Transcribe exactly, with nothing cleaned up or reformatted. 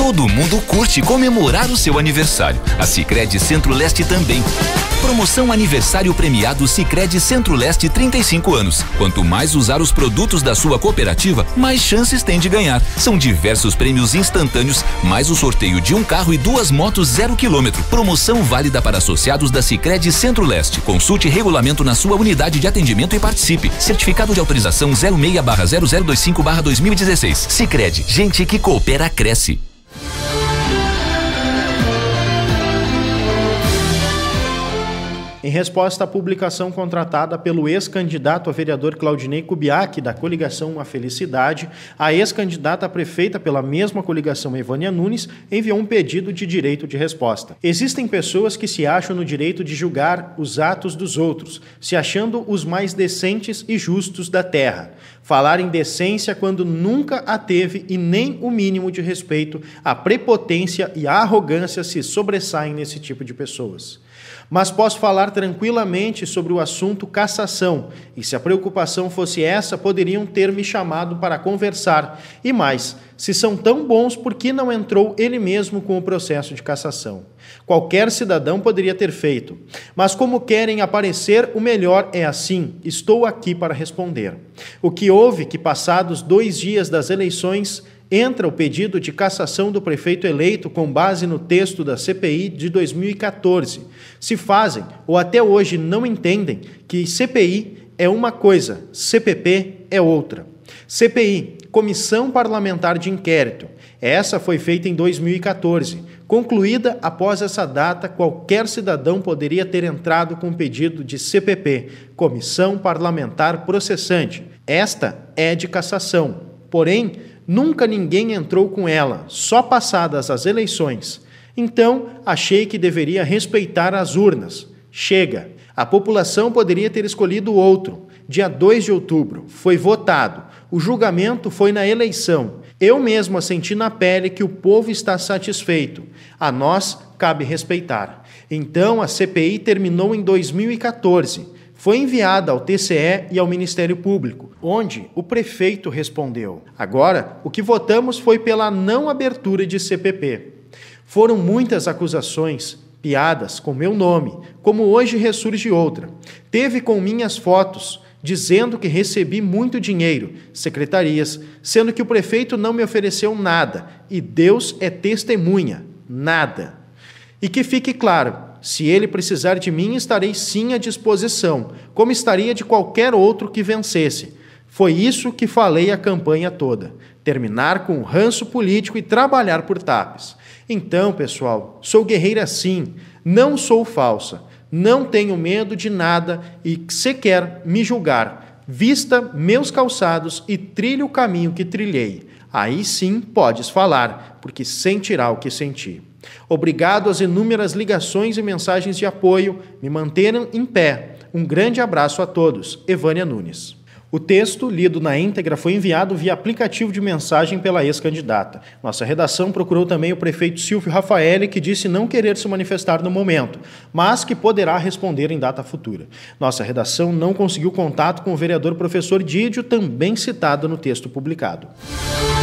Todo mundo curte comemorar o seu aniversário. A Sicredi Centro-Leste também. Promoção Aniversário Premiado Sicredi Centro-Leste trinta e cinco anos. Quanto mais usar os produtos da sua cooperativa, mais chances tem de ganhar. São diversos prêmios instantâneos, mais o sorteio de um carro e duas motos zero quilômetro. Promoção válida para associados da Sicredi Centro-Leste. Consulte regulamento na sua unidade de atendimento e participe. Certificado de autorização zero seis barra zero zero dois cinco barra dois mil e dezesseis. Sicredi, gente que coopera cresce. Em resposta à publicação contratada pelo ex-candidato a vereador Claudinei Kubiak, da coligação A Felicidade, a ex-candidata a prefeita pela mesma coligação, Evânia Nunes, enviou um pedido de direito de resposta. Existem pessoas que se acham no direito de julgar os atos dos outros, se achando os mais decentes e justos da terra. Falar em decência quando nunca a teve e nem o mínimo de respeito, a prepotência e a arrogância se sobressaem nesse tipo de pessoas. Mas posso falar tranquilamente sobre o assunto cassação, e se a preocupação fosse essa, poderiam ter me chamado para conversar. E mais, se são tão bons, por que não entrou ele mesmo com o processo de cassação? Qualquer cidadão poderia ter feito. Mas como querem aparecer, o melhor é assim. Estou aqui para responder. O que houve que, passados dois dias das eleições, entra o pedido de cassação do prefeito eleito com base no texto da C P I de dois mil e quatorze. Se fazem, ou até hoje não entendem, que C P I é uma coisa, C P P é outra. C P I, Comissão Parlamentar de Inquérito. Essa foi feita em dois mil e quatorze. Concluída após essa data, qualquer cidadão poderia ter entrado com pedido de C P P, Comissão Parlamentar Processante. Esta é de cassação. Porém, nunca ninguém entrou com ela, só passadas as eleições. Então, achei que deveria respeitar as urnas. Chega. A população poderia ter escolhido outro. Dia dois de outubro, foi votado. O julgamento foi na eleição. Eu mesmo senti na pele que o povo está satisfeito. A nós cabe respeitar. Então, a C P I terminou em dois mil e quatorze. Foi enviada ao T C E e ao Ministério Público, onde o prefeito respondeu. Agora, o que votamos foi pela não abertura de C P P. Foram muitas acusações, piadas com meu nome, como hoje ressurge outra. Teve com minhas fotos, dizendo que recebi muito dinheiro, secretarias, sendo que o prefeito não me ofereceu nada, e Deus é testemunha, nada. E que fique claro, se ele precisar de mim, estarei sim à disposição, como estaria de qualquer outro que vencesse. Foi isso que falei a campanha toda. Terminar com o ranço político e trabalhar por tapes. Então, pessoal, sou guerreira sim, não sou falsa, não tenho medo de nada e se quer me julgar, vista meus calçados e trilhe o caminho que trilhei. Aí sim podes falar, porque sentirá o que senti. Obrigado às inúmeras ligações e mensagens de apoio, me manteram em pé. Um grande abraço a todos. Evânia Nunes. O texto, lido na íntegra, foi enviado via aplicativo de mensagem pela ex-candidata. Nossa redação procurou também o prefeito Silvio Rafaeli, que disse não querer se manifestar no momento, mas que poderá responder em data futura. Nossa redação não conseguiu contato com o vereador professor Dídio, também citado no texto publicado.